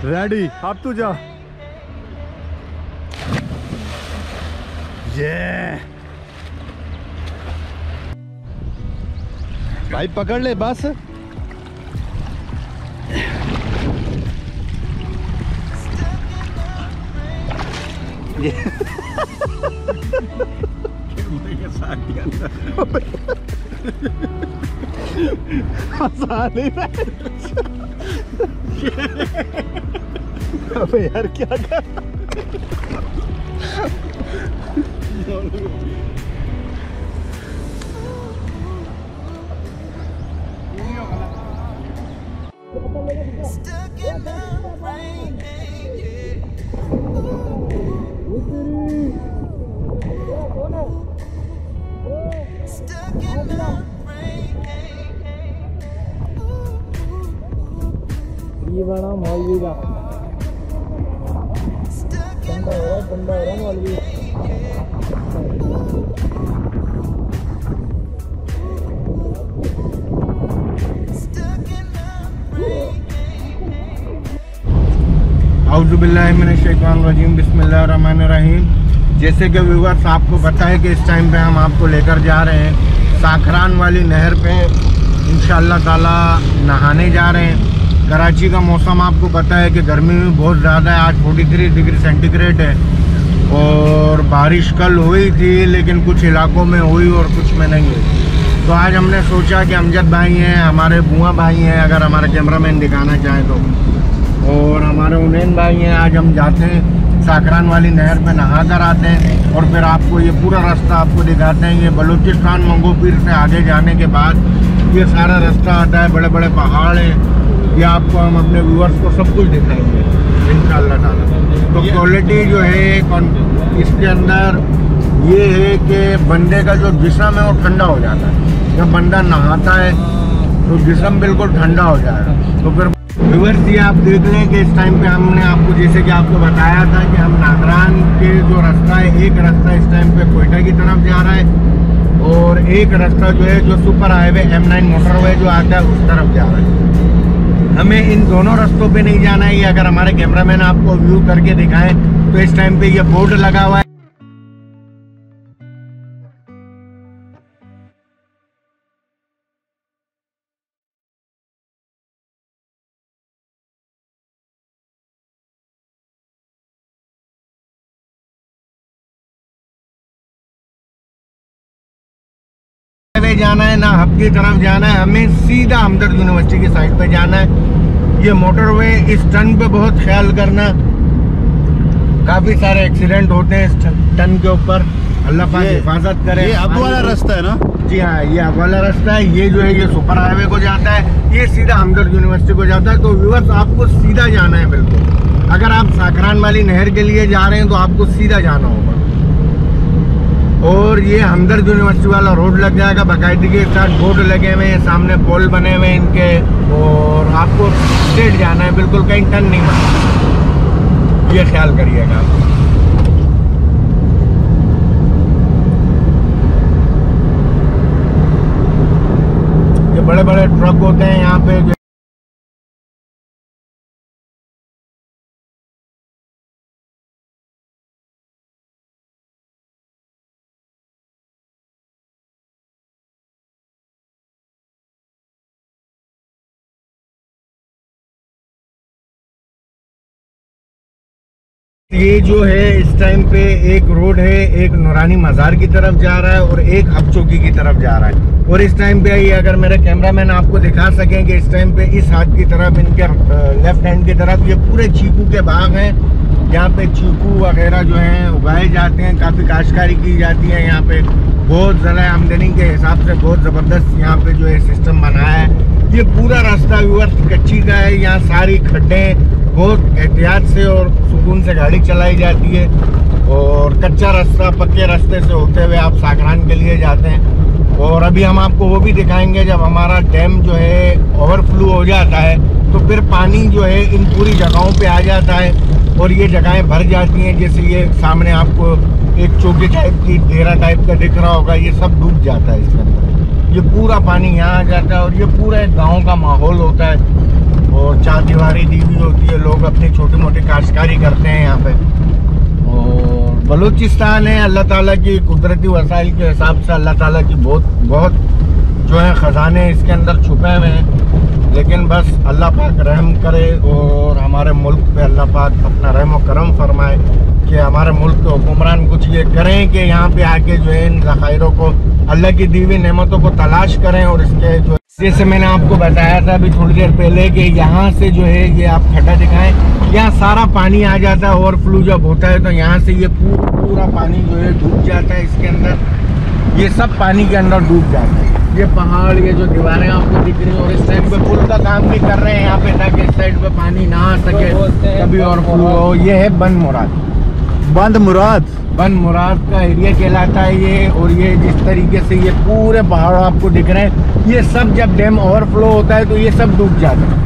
Ready, अब तू जा। ये भाई पकड़ ले बस। हंसा नहीं रहा। अबे यार क्या कर। ये बड़ा मौलवी का ठंडा हो रहा मौलवी। औज़ुबिल्लाहि मिनश्शैतानिर्रजीम, बिस्मिल्लाहिर्रहमानिर्रहीम। जैसे कि व्यूअर्स आपको पता है कि इस टाइम पे हम आपको लेकर जा रहे हैं साखरान वाली नहर पे इंशाअल्लाह ताला नहाने जा रहे हैं। कराची का मौसम आपको पता है कि गर्मी में बहुत ज़्यादा है। आज 43 डिग्री सेंटीग्रेड है और बारिश कल हुई थी, लेकिन कुछ इलाकों में हुई और कुछ में नहीं हुई। तो आज हमने सोचा कि अमजद भाई हैं, हमारे बुआ भाई हैं, अगर हमारे कैमरामैन दिखाना चाहें तो, और हमारे उनैन भाई हैं। आज हम जाते हैं साखरान वाली नहर पे नहा कर आते हैं और फिर आपको ये पूरा रास्ता आपको दिखाते हैं। ये बलूचिस्तान मंगोपीर से आगे जाने के बाद ये सारा रास्ता आता है, बड़े बड़े पहाड़ हैं। ये आपको हम अपने व्यूअर्स को सब कुछ दिखाएंगे इंशाअल्लाह ताला। तो क्वालिटी जो है इसके अंदर ये है कि बंदे का जो जिस्म है वो ठंडा हो जाता है। जब बंदा नहाता है तो जिस्म बिल्कुल ठंडा हो जाएगा। तो फिर व्यूअर्स ये आप देख लें कि इस टाइम पे हमने आपको जैसे कि आपको बताया था कि हम नागरान के जो रास्ता है, एक रास्ता इस टाइम पे कोयटा की तरफ जा रहा है और एक रास्ता जो है जो सुपर हाईवे M9 मोटरवे जो आता है उस तरफ जा रहा है। हमें इन दोनों रास्तों पे नहीं जाना है। ये अगर हमारे कैमरामैन आपको व्यू करके दिखाएं तो इस टाइम पे ये बोर्ड लगा हुआ है। जाना है ना हब की तरफ जाना है, हमें सीधा हमदर्द यूनिवर्सिटी की साइड पे जाना है। ये मोटरवे, इस टर्न पे बहुत ख्याल करना, काफी सारे एक्सीडेंट होते हैं इस टर्न के ऊपर। अल्लाह पाक हिफाजत करे। ये अब वाला रास्ता है ना? जी हाँ, ये अब वाला रास्ता है। ये जो है ये सुपर हाईवे को जाता है, ये सीधा हमदर्द यूनिवर्सिटी को जाता है। तो व्यूअर्स आपको सीधा जाना है बिल्कुल। अगर आप साखरान वाली नहर के लिए जा रहे हैं तो आपको सीधा जाना होगा और ये हमदर्द यूनिवर्सिटी वाला रोड लग जाएगा। बाकायदगी के साथ बोर्ड लगे हुए हैं, सामने पोल बने हुए हैं इनके, और आपको स्ट्रेट जाना है, बिल्कुल कहीं टर्न नहीं मारना। ये ख्याल करिएगा आप। ये बड़े बड़े ट्रक होते हैं यहाँ पे। ये जो है इस टाइम पे एक रोड है, एक नूरानी मज़ार की तरफ जा रहा है और एक हब चौकी की तरफ जा रहा है। और इस टाइम पे ये अगर मेरे कैमरामैन आपको दिखा सकें कि इस टाइम पे इस हाथ की तरफ, इनके लेफ्ट हैंड की तरफ ये पूरे चीकू के बाग हैं। यहाँ पे चीकू वगैरह जो हैं उगाए जाते हैं, काफ़ी काश्तकारी की जाती है। यहाँ पे बहुत ज़्यादा आमदनी के हिसाब से बहुत ज़बरदस्त यहाँ पे जो है सिस्टम बनाया है। ये पूरा रास्ता व्यूअर्स कच्ची का है। यहाँ सारी खड्डें बहुत एहतियात से और सुकून से गाड़ी चलाई जाती है और कच्चा रास्ता पक्के रास्ते से होते हुए आप साखरान के लिए जाते हैं। और अभी हम आपको वो भी दिखाएंगे जब हमारा डैम जो है ओवरफ्लो हो जाता है तो फिर पानी जो है इन पूरी जगहों पे आ जाता है और ये जगहें भर जाती हैं। जैसे ये सामने आपको एक चौकी टाइप की डेरा टाइप का दिख रहा होगा, ये सब डूब जाता है इसके अंदर। ये पूरा पानी यहाँ आ जाता है और ये पूरा एक गाँव का माहौल होता है और चारदीवारी दी हुई होती है। लोग अपनी पेशकारी करते हैं यहाँ पे। और बलूचिस्तान है, अल्लाह ताला की कुदरती वसाइल के हिसाब से अल्लाह ताला की बहुत जो है ख़जाने इसके अंदर छुपे हुए हैं। लेकिन बस अल्लाह पाक रहम करे और हमारे मुल्क पे अल्लाह पाक अपना रहम व करम फरमाए कि हमारे मुल्क के हुक्मरान कुछ ये करें कि यहाँ पे आके जो है इन ज़खायरों को, अल्लाह की दी हुई नेमतों को तलाश करें। और इसके जो जैसे मैंने आपको बताया था अभी थोड़ी देर पहले कि यहाँ से जो है ये आप खड्डा दिखाएं, यहाँ सारा पानी आ जाता है। ओवरफ्लो जब होता है तो यहाँ से ये पूरा पानी जो है डूब जाता है इसके अंदर, ये सब पानी के अंदर डूब जाता है। ये पहाड़, ये जो दीवारें आपको दिख रही हैं, और इस साइड पे पुल का काम भी कर रहे हैं यहाँ पे ताकि इस साइड पे पानी ना आ सके कभी ओवरफ्लो हो। ये है बंद मुराद का एरिया कहलाता है ये। और ये जिस तरीके से ये पूरे पहाड़ आपको दिख रहे हैं, ये सब जब डैम ओवरफ्लो होता है तो ये सब डूब जाता है।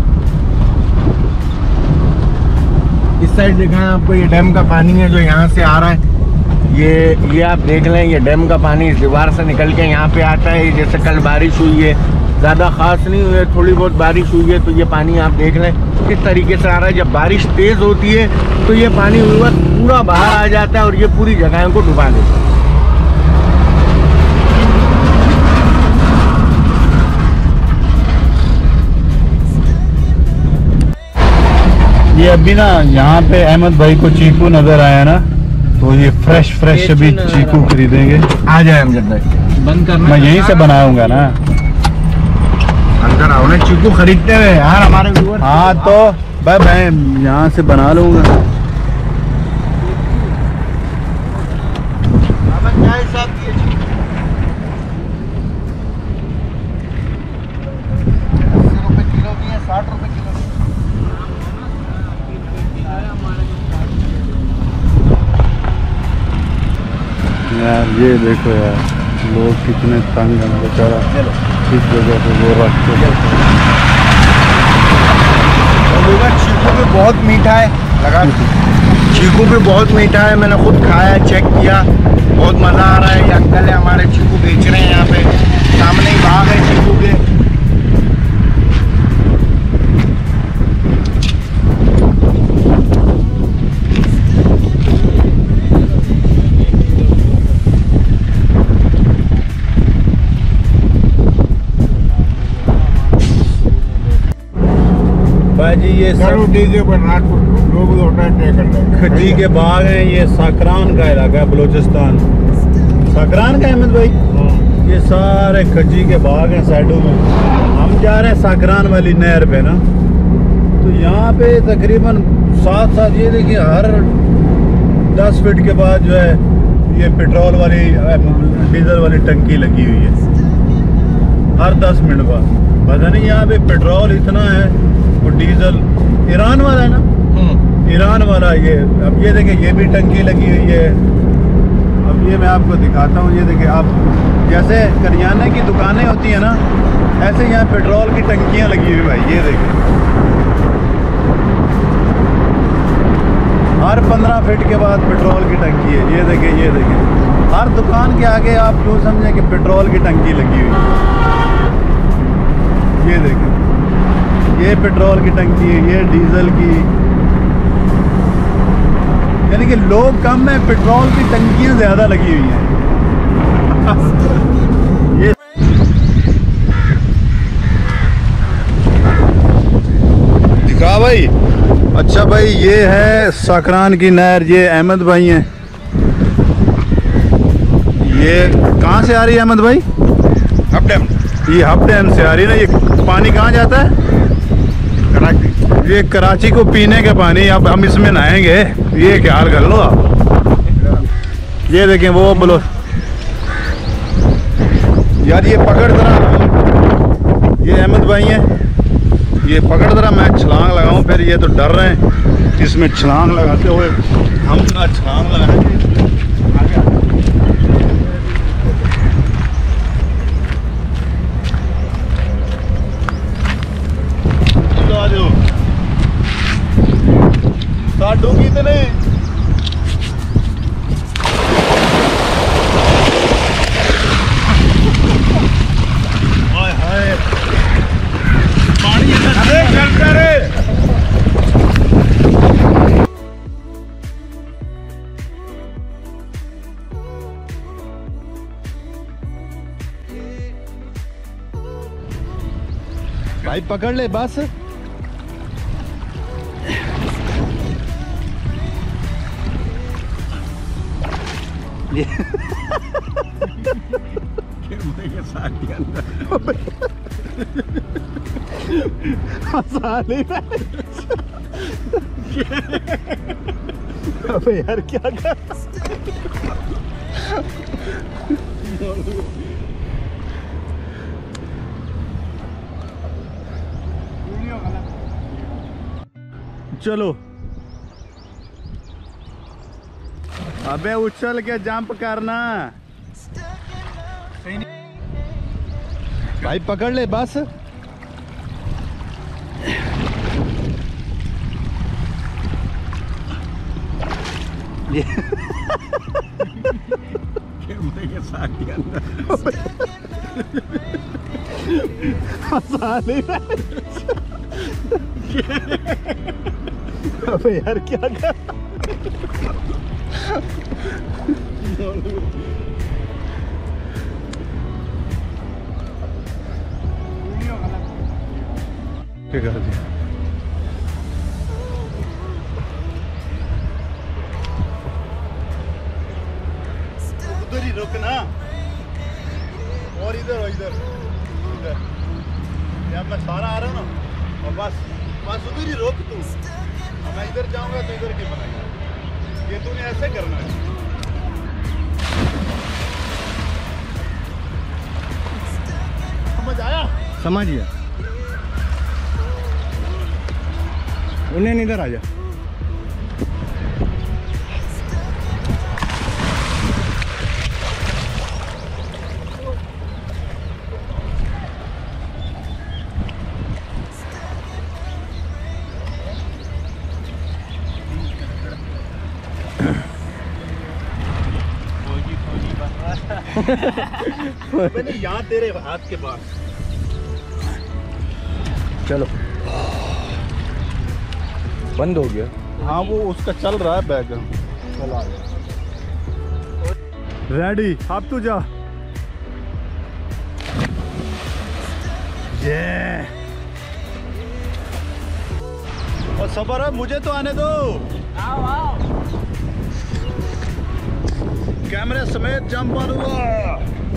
इस साइड दिखाएं आपको, ये डैम का पानी है जो यहाँ से आ रहा है। ये आप देख लें, ये डैम का पानी इस दीवार से निकल के यहाँ पे आता है। जैसे कल बारिश हुई है, ज़्यादा ख़ास नहीं हुई है, थोड़ी बहुत बारिश हुई है, तो ये पानी आप देख लें किस तरीके से आ रहा है। जब बारिश तेज़ होती है तो ये पानी पूरा बाहर आ जाता है और ये पूरी जगहों को डुबा देता है। ये अभी ना यहाँ पे अहमद भाई को चीकू नजर आया ना, तो ये फ्रेश अभी चीकू खरीदेंगे। आ जाए अमजद भाई, बंद करना, मैं यहीं से बनाऊंगा ना। अंदर आओ ना, चीकू खरीदते हुए यार हमारे व्यूअर। हाँ तो भाई मैं यहाँ से बना लूंगा। क्या हिसाब किए? 80 रुपए किलो की है, 60 रुपए किलो की। यार ये देखो यार, लोग कितने तंग हैं बेचारा, इस जगह पे वो रखते हैं। चीकू भी बहुत मीठा है, लगा चीकू भी बहुत मीठा है। मैंने खुद खाया, चेक किया, बहुत मज़ा आ रहा है। ये अंकल है हमारे, चीकू बेच रहे हैं यहाँ पे, सामने ही बाग है चीकू के। जी ये खजी के बाग हैं, ये साकरान का इलाका है, बलूचिस्तान साकरान का। अहमद भाई ये सारे खजी के बाग हैं साइडों में। हम जा रहे हैं साकरान वाली नहर पे ना, तो यहाँ पे तकरीबन साथ ये देखिए हर 10 फीट के बाद जो है ये पेट्रोल वाली डीजल वाली टंकी लगी हुई है। हर 10 मिनट बाद पता नहीं यहाँ पे पेट्रोल इतना है, वो डीजल ईरान वाला है ना, ईरान वाला। ये अब ये देखिए, ये भी टंकी लगी हुई है। अब ये मैं आपको दिखाता हूँ, ये देखिए आप, जैसे करियाने की दुकानें होती है ना, ऐसे यहाँ पेट्रोल की टंकियाँ लगी हुई भाई। ये देखिए हर 15 फीट के बाद पेट्रोल की टंकी है। ये देखिए हर दुकान के आगे आप यूँ समझें कि पेट्रोल की टंकी लगी हुई है। ये देखिए, ये पेट्रोल की टंकी है, ये डीजल की। यानी कि लोग कम है, पेट्रोल की टंकियां ज्यादा लगी हुई हैं। ये दिखा भाई। अच्छा भाई, ये है साकरान की नहर, ये अहमद भाई हैं। ये कहाँ से आ रही है अहमद भाई? हब डैम। ये हब डैम से आ रही है ना। ये पानी कहाँ जाता है? कराची। ये कराची को पीने का पानी। अब हम इसमें नहाएंगे, ये ख्याल कर लो आप। ये देखें वो बोलो यार, ये पकड़ जरा। ये अहमद भाई हैं, ये पकड़ जरा, मैं छलांग लगाऊं। फिर ये तो डर रहे हैं इसमें छलांग लगाते हुए, हम ना छलांग लगाएंगे। डूबी तो नहीं। पानी चलता रे। भाई पकड़ ले बस। अबे यार क्या कर चलो अबे उछल के जंप करना भाई पकड़ ले बस। अबे यार क्या कर उधर ही रुकना और इधर इधर इधर यहाँ मैं सारा आ रहा हूँ ना और बस बस उधर ही रोक तू। मैं इधर जाऊंगा तो इधर क्यों बनाएगा? ये तूने ऐसे करना है। समझ आया? समझ गया। उन्हें इधर आ जा। यहाँ तेरे हाथ के पास। चलो बंद हो गया। हाँ वो उसका चल रहा है बैग। चला रेडी अब तू जा। ये और सबर है मुझे तो आने दो। आओ आओ। कैमरे समेत जंप मारूंगा।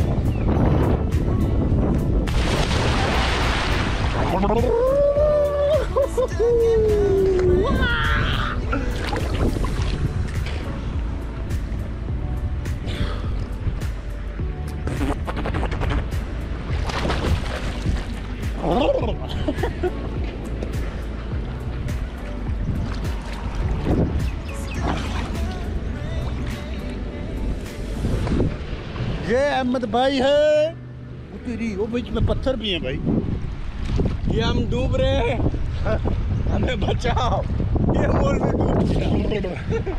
ये अहमद भाई है। तेरी वो बीच में पत्थर भी हैं भाई। ये हम डूब रहे हैं, हमें बचाओ। ये मोल में डूब गया।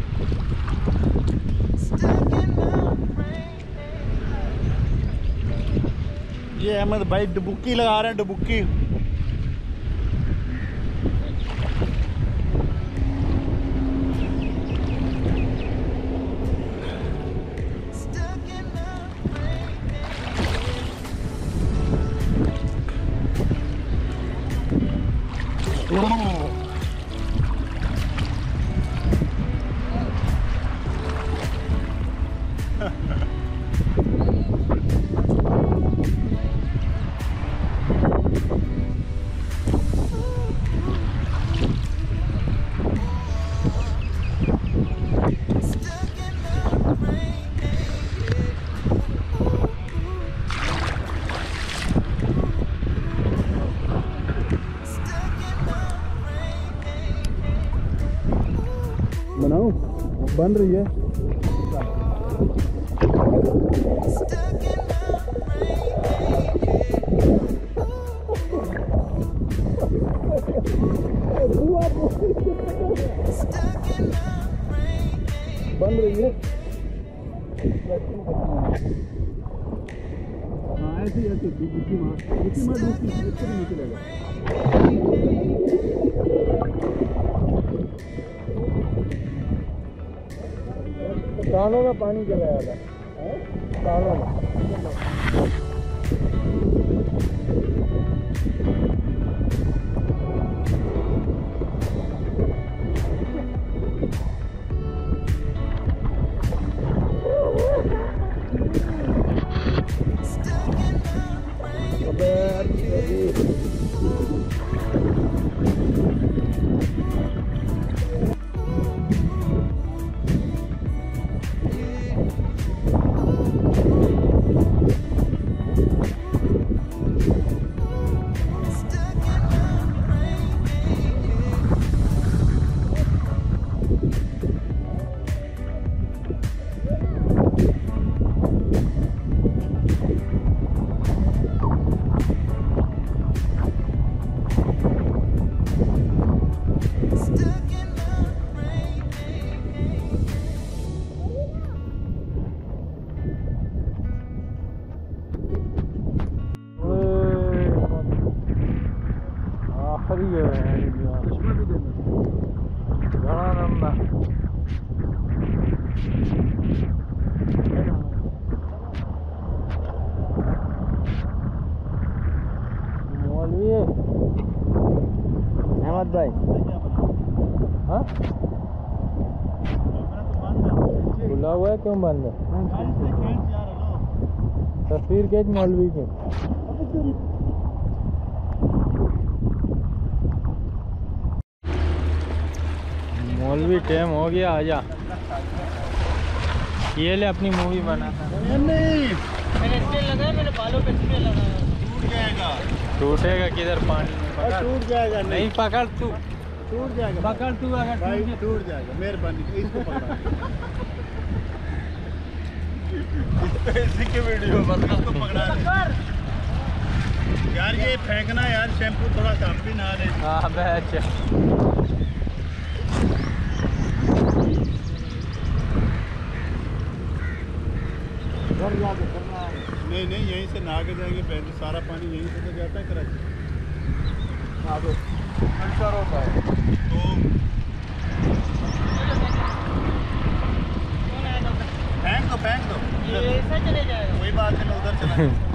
ये अहमद भाई डुबुक्की लगा रहे हैं, डुबुक्की। बनाओ बन रही है। बन रही है। हाँ ऐसे ऐसे डुबकी मार नीचे लगा। कानों में पानी चला जाता है, कानों में। हाँ खुला हुआ है, क्यों बंद है? तस्वीर खींच मौलवी की। मौलवी टाइम हो गया, आजा। ये ले अपनी मूवी बना। मैंने स्प्रे लगाया, मेरे बालों पे स्प्रे लगाया। टूट जाएगा। टूटेगा किधर? पानी में पकड़। टूट जाएगा। नहीं पकड़ तू, टूट जाएगा। पकड़ तू, अगर भाई टूट जाएगा। मेहरबानी इसको पकड़ा। इसी के वीडियो बना। इसको पकड़ा यार, ये फेंकना यार, शैम्पू थोड़ा कम भी ना ले। हाँ बैच। नहीं नहीं, यहीं से नहा के जाएंगे। पहले सारा पानी यहीं से तो जाता है कराची। तो फेंक दो, फेंक दो। ये ऐसा चले जाएगा। कोई बात नहीं, उधर चला